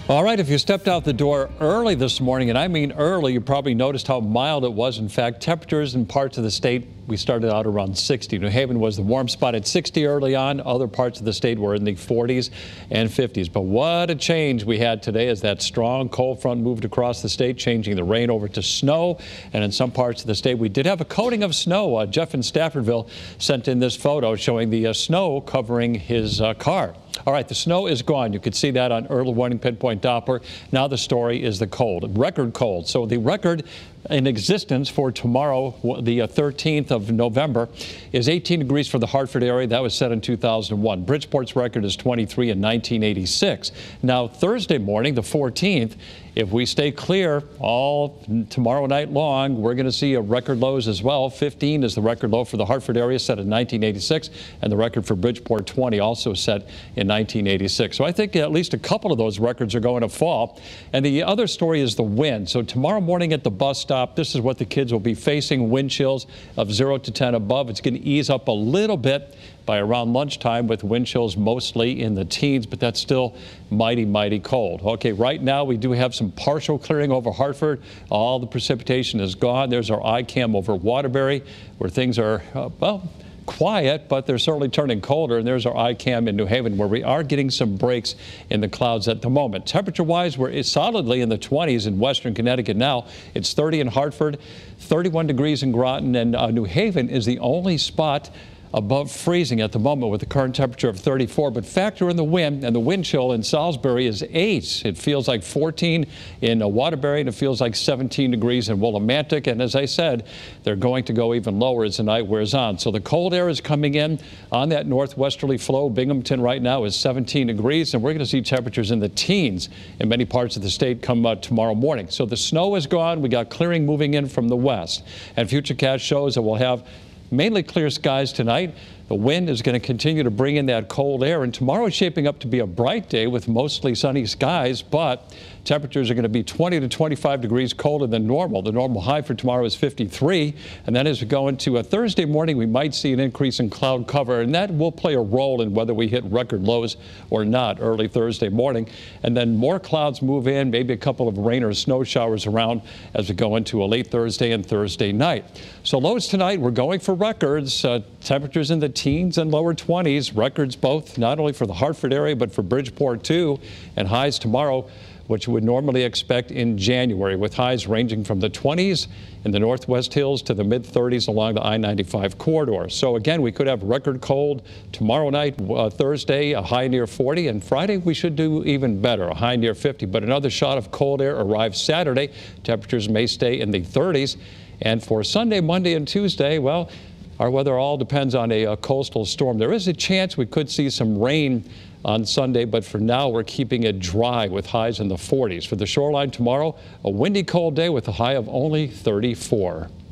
All right, if you stepped out the door early this morning, and I mean early, you probably noticed how mild it was. In fact, temperatures in parts of the state, we started out around 60. New Haven was the warm spot at 60 early on. Other parts of the state were in the 40s and 50s. But what a change we had today as that strong cold front moved across the state, changing the rain over to snow. And in some parts of the state, we did have a coating of snow. Jeff in Staffordville sent in this photo showing the snow covering his car. All right, the snow is gone. You could see that on early warning pinpoint Doppler. Now the story is the cold, record cold. So the record in existence for tomorrow, the 13th of November, is 18 degrees for the Hartford area. That was set in 2001. Bridgeport's record is 23 in 1986. Now Thursday morning, the 14th, if we stay clear all tomorrow night long, we're going to see a record lows as well. 15 is the record low for the Hartford area, set in 1986, and the record for Bridgeport, 20, also set in 1986. So I think at least a couple of those records are going to fall. And the other story is the wind. So tomorrow morning at the bus stop, this is what the kids will be facing: wind chills of 0 to 10 above. It's going to ease up a little bit by around lunchtime with wind chills mostly in the teens, but that's still mighty, mighty cold. Okay, right now we do have some partial clearing over Hartford. All the precipitation is gone. There's our iCam over Waterbury, where things are, well, quiet, but they're certainly turning colder. And there's our iCam in New Haven, where we are getting some breaks in the clouds at the moment. Temperature-wise, we're solidly in the 20s in western Connecticut now. It's 30 in Hartford, 31 degrees in Groton, and New Haven is the only spot above freezing at the moment with a current temperature of 34. But factor in the wind, and the wind chill in Salisbury is 8. It feels like 14 in Waterbury, and it feels like 17 degrees in Willimantic. And as I said, they're going to go even lower as the night wears on. So the cold air is coming in on that northwesterly flow. Binghamton right now is 17 degrees, and we're going to see temperatures in the teens in many parts of the state come tomorrow morning. So the snow is gone. We got clearing moving in from the west. And Futurecast shows that we'll have mainly clear skies tonight. The wind is going to continue to bring in that cold air, and tomorrow is shaping up to be a bright day with mostly sunny skies, but temperatures are going to be 20 to 25 degrees colder than normal. The normal high for tomorrow is 53, and then as we go into a Thursday morning, we might see an increase in cloud cover, and that will play a role in whether we hit record lows or not early Thursday morning. And then more clouds move in, maybe a couple of rain or snow showers around as we go into a late Thursday and Thursday night. So lows tonight, we're going for records. Temperatures in the teens and lower 20s, records both not only for the Hartford area but for Bridgeport too, and highs tomorrow, which you would normally expect in January, with highs ranging from the 20s in the Northwest Hills to the mid-30s along the I-95 corridor. So again, we could have record cold tomorrow night, Thursday, a high near 40, and Friday we should do even better, a high near 50. But another shot of cold air arrives Saturday. Temperatures may stay in the 30s. And for Sunday, Monday, and Tuesday, well, our weather all depends on a coastal storm. There is a chance we could see some rain on Sunday, but for now we're keeping it dry with highs in the 40s. For the shoreline tomorrow, a windy, cold day with a high of only 34.